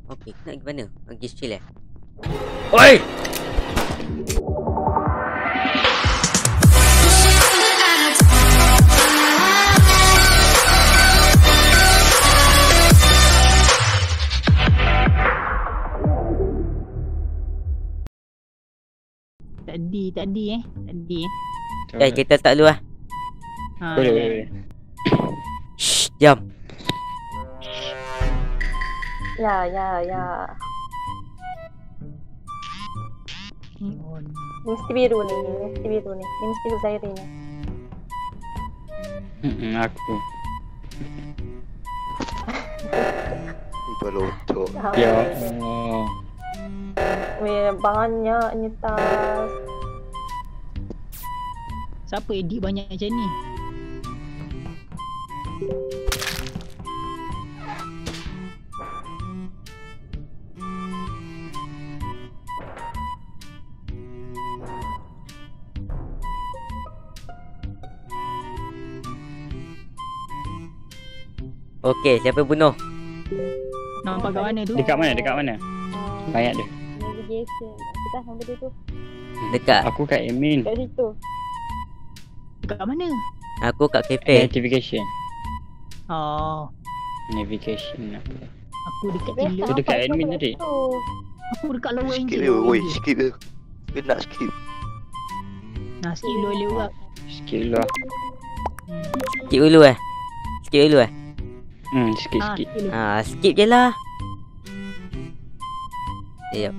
Okey, nak pergi mana? Pergi chill Oi! Tadi. Kita start dulu lah. Boleh. Shh, diam. Ya. Ni mesti biru ni. Ni mesti Zairi ni. Aku. Belotok. Ya Allah. Weh, banyaknya tas. Siapa edit banyak macam ni? Okey, siapa bunuh? Nampak kat mana tu? Dekat mana? Banyak dia. Navigation. Kita sampai dia tu. Dekat. Aku kat admin. Kat situ. Dekat mana? Aku kat kafe. Notification. Oh, Navigation. aku dekat Biasa Tilo. Tu dekat apa admin kat tadi. situ. Aku dekat lower Skip engine. dia, woi, skip dia. Dia nak skip. Nah, sikit lower lewat. Sikit lah. Skip dulu Skip dulu Sikit. Sikit dulu. Skip je lah. Yep.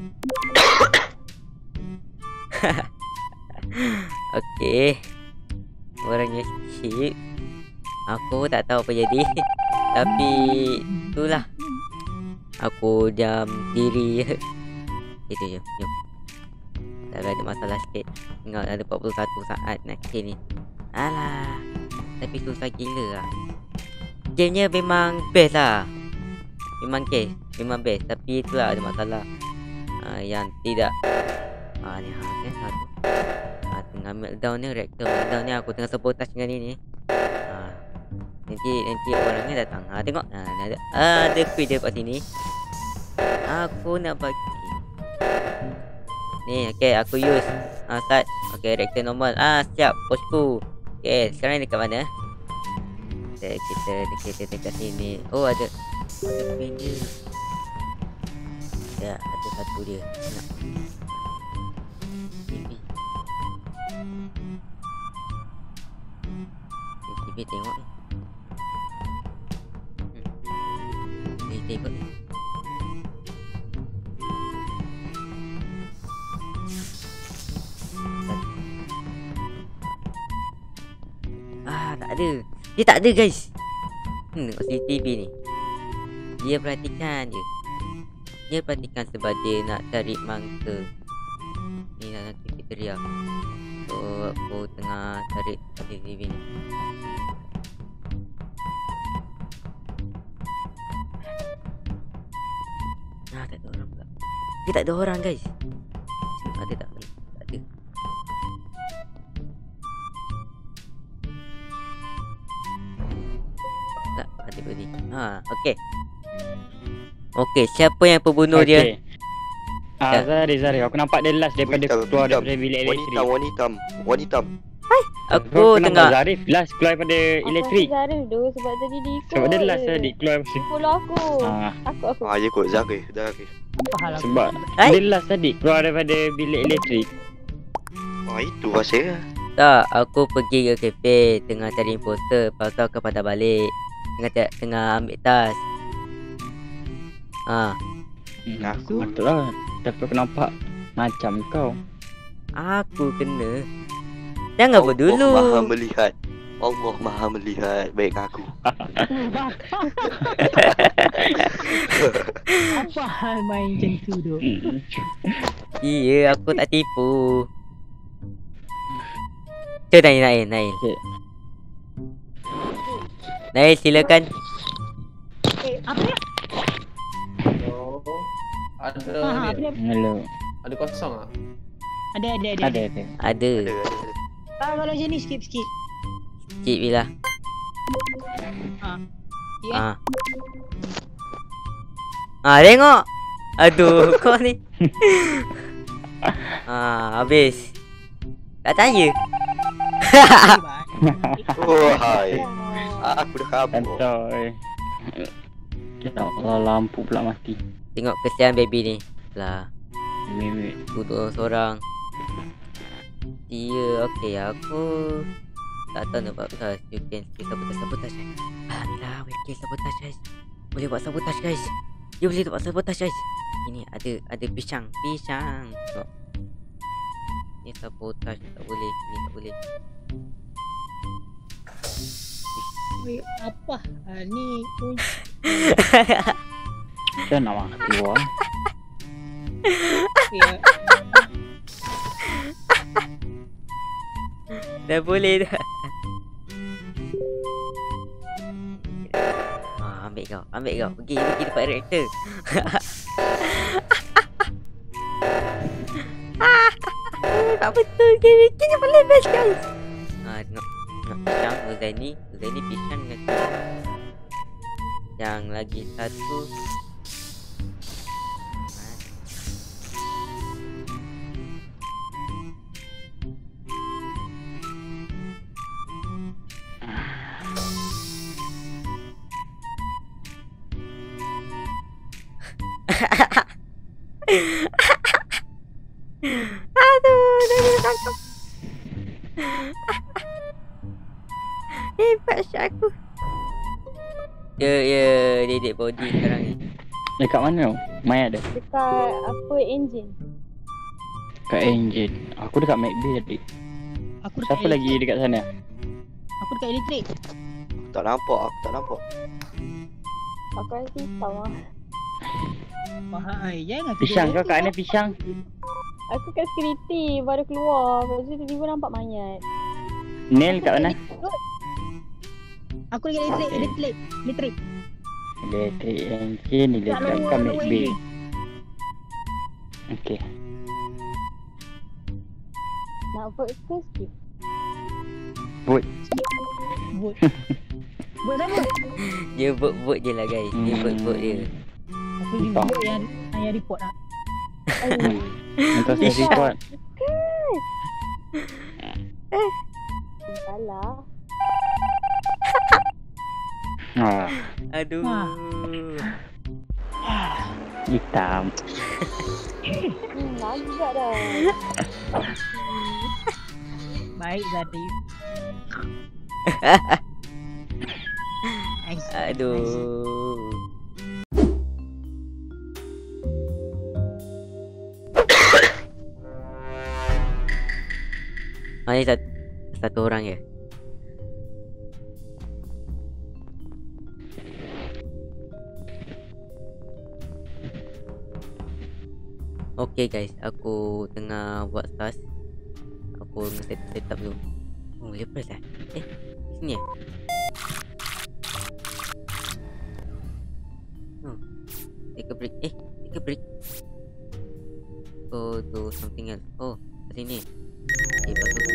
Okey. Orangnya skip. Aku tak tahu apa jadi. Tapi itulah. Aku diam diri je. Itu je. Jom. Dah ada masalah sikit. Tengok ada 41 saat nak kill ni. Alah. Tapi susah gila lah. Gamenya memang best lah. Memang best. Tapi itulah ada masalah. Yang tidak. Ni kan satu. Tengah meltdown ni, reactor meltdown ni. Aku tengah sabotage dengan ni. Nanti orangnya datang. Tengok. Ada speed dia kat sini. Aku nak bagi. Ni, okay, aku use. Start. Okay, reactor normal. Siap, bosku. Okay, sekarang ni dekat mana? Kita dekat sini. Oh, ada benda. Ya, ada satu dia. Nak. TV tengok ni. Tengok ni. Tak ada. Dia tak ada, guys. Tengok CCTV ni. Dia perhatikan je. Dia perhatikan sebab dia nak cari mangsa. Ni nanti kita teriak. So aku tengah cari CCTV ni. Tak ada orang pula. Dia tak ada orang, guys. Ada tak? Tak ada. Tak ada body. Okey. Okey, siapa yang pembunuh dia? Zari. Aku nampak dia last daripada keluar daripada bilik elektrik. Wanita. Aku tengah Zarif last keluar daripada elektrik. Aku Zarif tu sebab tadi dia ikut. Sebab dia last tadi keluar mesti. Follow aku. Aku. Ya kot Zarif. Apa hal aku? Sebab dia last tadi keluar daripada bilik elektrik. Itu pasal. tak, aku pergi ke kafe tengah cari imposter. Lepas tu aku patah balik. Tengah ambil tas. Aku betul lah. Tapi aku nampak macam kau. Aku kena. Jangan buat dulu. Allah maha melihat baik aku. Apa hal main macam tu tu? Iya, aku tak tipu. Cuba Nail. Okay. Nail, silakan. Apa ya? Ada Hello. ada kosong ah. Ada. Ada. Kalau macam ni skip. Sikit bila. Ya. Tengok. Aduh, kau ni. Habis. Tak tanya. Wahai. Aku dah kabur. Santai. Ya Allah, lampu pula mati. Tengok kesian baby ni. Lah, Wait. duduk seorang. Dia okey, aku tak tahu nak buat apa. You can still sabotage. Alhamdulillah, we can sabotage guys. Boleh buat sabotage guys. Dia boleh buat sabotage guys. Ini ada pisang. Tengok. Ni sabotage tak boleh. Ni tak boleh. Weh, apa? Ni Macam nak mati wah. ya. Dah boleh dah. Ambil kau. Pergi tempat reaktor. Tak betul ke? Bikin yang paling best guys. Nak pisang Uzaini pisang dengan yang lagi satu. Aduh, dah ditangkap. Hebat Syah aku. Ya, dedek body sekarang ni. Dekat mana tu? Mai ada? Dekat apa engine? Kat engine. Aku dekat MacB tadi. Aku dekat Siapa lagi dekat sana? Aku dekat elektrik. Aku tak nampak. Aku rasa hitam lah. Bahai, jangan Pisang kau kat mana pisang? Aku kat security baru keluar. Lepas tu tiba-tiba nampak mayat. Nail kat mana? Aku dekat elektrik. Elektrik engine ni dekat kat MacB. Okey. Nak vote ke skip? Vote apa? Dia vote je lah guys. Dia vote dia. Aku vote yang report lah. Untuk saya report. Salah. Aduh. Hitam. Agak dah. Baik Zati. Nice. Aduh. Ni satu orang je. Okay guys, aku tengah buat task. Aku set up dulu. Oh, lepas lah. Sini. Take a break. Go to something else. Oh, sini. Lepas tu.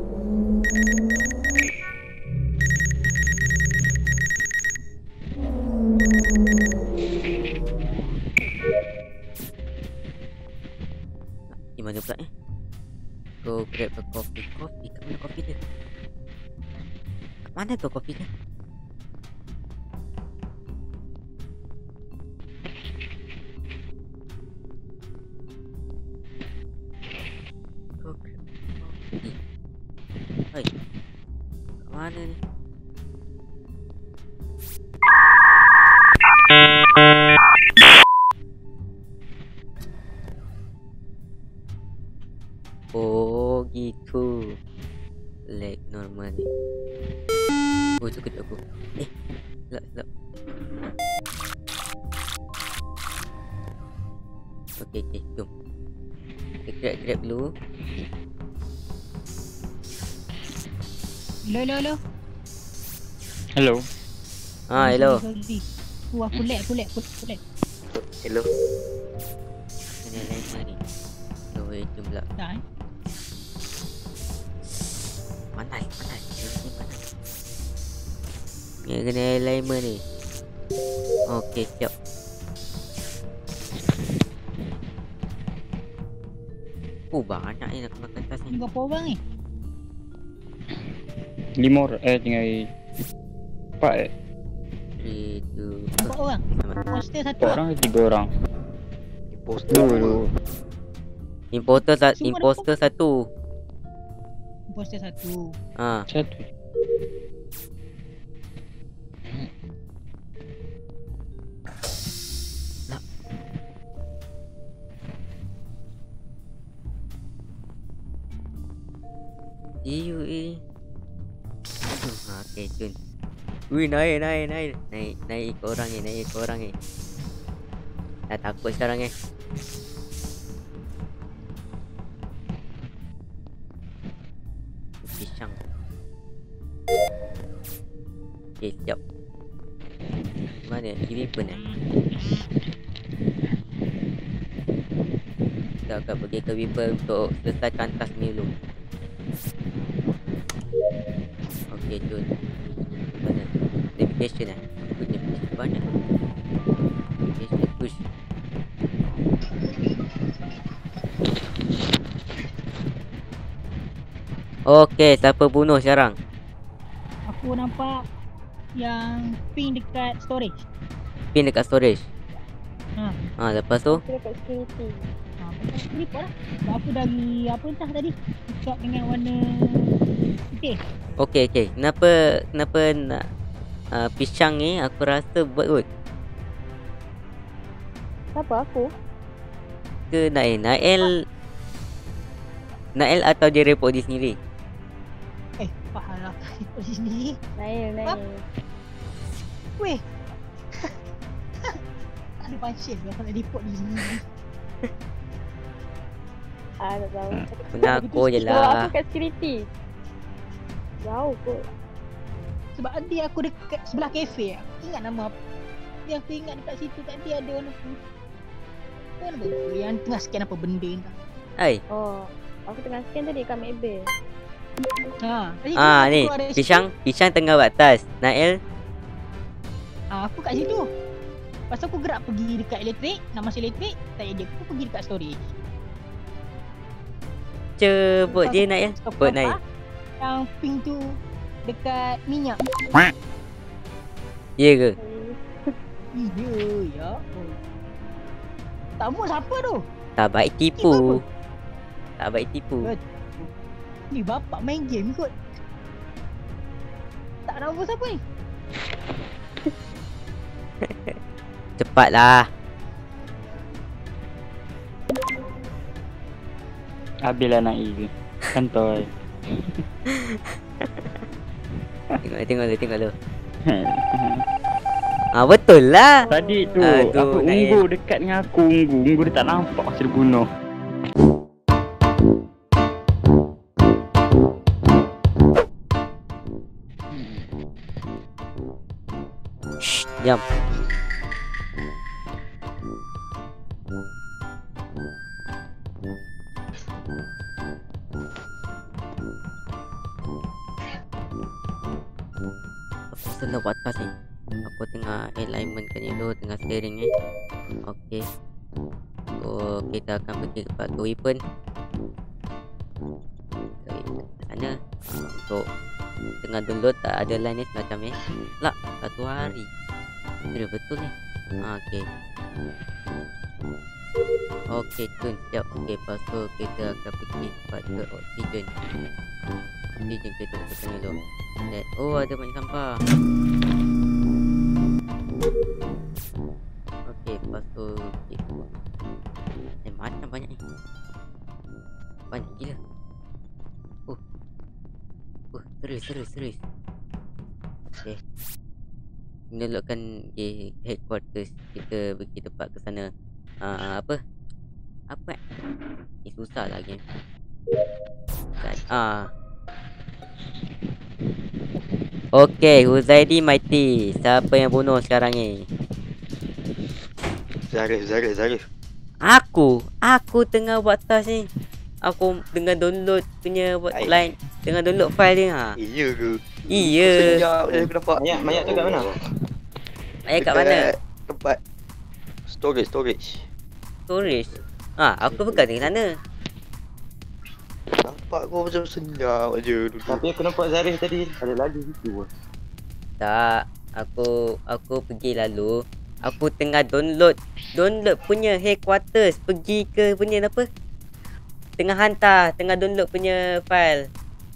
Di mana pula Go grab a coffee. Kat mana kopi dia? Kat mana tu kopi dia? Go grab coffee. Hai. Kat mana ni? Oh gitu. Lag normal ni. Oh tu kejap aku. Selap. Okay, jom. Kita grab dulu. Hello. Hello. Hello. Aku lag. Hello. Kena lain ni. Jom pula. Dah. Panas. Ni kena alignment ni. Okey, siap. Banyak ni nak kena kertas ni. Ni berapa orang ni? 5 orang. Tinggal 4 3, 2, Berapa orang? Poster satu 4 lah. orang ke 3 orang? Imposter. Imposter satu. Poster satu. Ha. Satu. DUA. Okey, Jun. Ui, naik ikut orang ni. Dah takut sekarang ni. Pisang. Okay, siap. Mana kiri pun kita akan pergi ke Weeper untuk selesaikan task ni dulu. Okay, Jun. Mana? Navigation punya push banyak. Navigation push. Okay, siapa bunuh sekarang? Aku nampak yang ping dekat storage. Pin dekat storage. Ha. Lepas tu? Aku dekat security. Ha, aku report lah. Sebab aku dari apa entah tadi. Shot dengan warna putih. Okay. Kenapa nak pisang ni aku rasa buat kot. Siapa aku? Ke Nael atau dia report dia sendiri? Faham lah. Report di sini. Nail. Weh. Tak ada pancit kalau nak report di sini. Tak tahu. Mengaku je Aku lah. kat security. Jauh kot. Sebab tadi aku dekat sebelah kafe. Aku ingat nama apa. Yang aku ingat dekat situ tadi ada warna putih. Warna apa? Yang tengah scan apa benda ni. Hai. Oh, aku tengah scan tadi kat Macbeth. Tadi Ni keluar dari pisang tengah buat task. Nael aku kat situ. Lepas tu aku gerak pergi dekat elektrik. Nak masuk elektrik. Tak ada. Aku pergi dekat storage. Cebut je Nael. Buat Nael. Yang pink tu dekat minyak. Ya ke? Iya, ya. Tamu siapa tu? Tak baik tipu. Tak baik tipu. Ni bapak main game kot. Tak nama siapa ni? Cepatlah. Habislah nak ini. Kantoi. Tengok lu. Betul lah. Tadi tu Aduh, apa Nail. Unggu dekat dengan aku. Unggu dia tak nampak masa dia bunuh. Diam. Aku senang buat task ni. Aku tengah alignment kan dulu, tengah steering ni. Okey. So kita akan pergi ke weapon. Okay, ke sana untuk tengah download tak ada line ni semacam ni. Lah, 1 hari. Sudah betul ni. Okey. Okey, Jun, siap. Okey, lepas tu kita akan pergi tempat ke oksigen. Oksigen kita tekan dulu. Dan, ada banyak sampah. Okey, lepas tu macam banyak ni. Banyak gila. Serius. Okey. Menelokkan headquarters. Kita pergi tempat ke sana. Apa? Ni susah lah game. Okey, Huzaidi Mighty. Siapa yang bunuh sekarang ni? Zarif. Aku tengah buat task ni. Aku tengah download punya line. Tengah download file dia. Iya ke? Iya. Senyap je aku nampak. Mayat tu kat mana? Ayat kat mana? Tempat storage. Storage. Aku pegang di sana. Nampak kau macam senyap je dulu. Tapi aku nampak Zarif tadi ada lalu situ. Tak. Aku pergi lalu. Aku tengah download punya headquarters. Pergi ke punya apa? Tengah hantar. Tengah download punya file.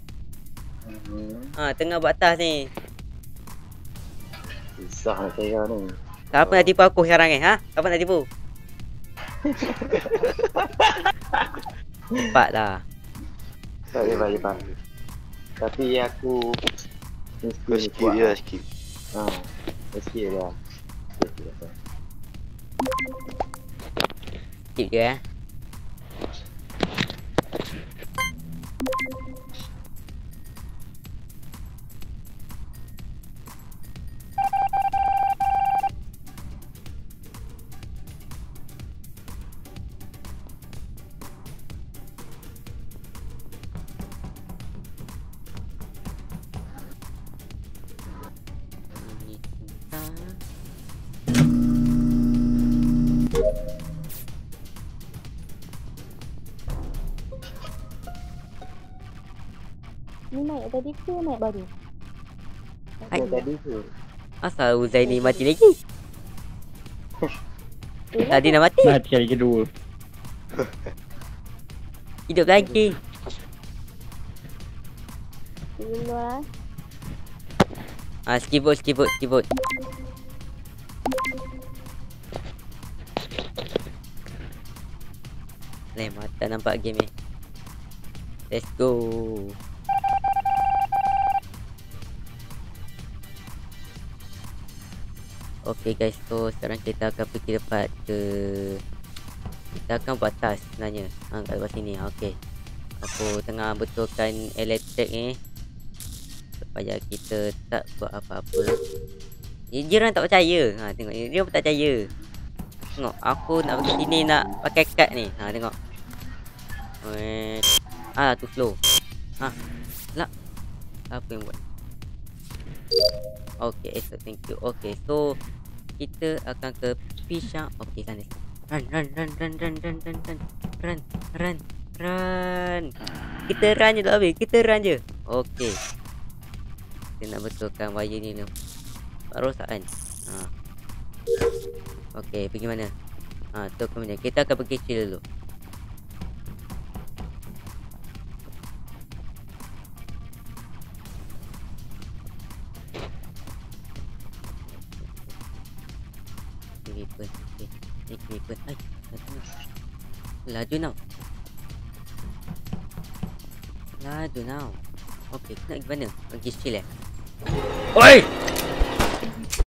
Tengah buat task ni. Susah nak saya ni. Siapa nak tipu aku sekarang ni? Siapa nak tipu? Cepat lah. Tak lepas. Tapi aku Kau skip je lah, skip. Sikit lah. Skip je Ni naik tadi ke naik baru? Tadi tu. Asal Uzaini mati lagi? Tadi nak mati? Mati kali kedua. Hidup lagi. Dulu lah. Skip vote. Mata nampak game ni. Let's go. Okay guys, so sekarang kita akan pergi tempat ke. Kita akan buat task sebenarnya. Kat luar sini. Okay. Aku tengah betulkan elektrik ni supaya kita tak buat apa-apa. Jiran tak percaya. Tengok ni, dia pun tak percaya. Tengok, aku nak pergi sini nak pakai kad ni. Tengok. Tu slow. Lah. Apa yang buat? Okay, thank you. Okay, so kita akan ke Pisha. Okay, sana. Run. Kita run je tak habis. Okay. Kita nak betulkan wire ni dulu. Rosakan. Okay, pergi mana? Tu kemudian kita akan pergi chill dulu. Weapon. Laju now. Okay, nak pergi mana? Pergi chill Oi!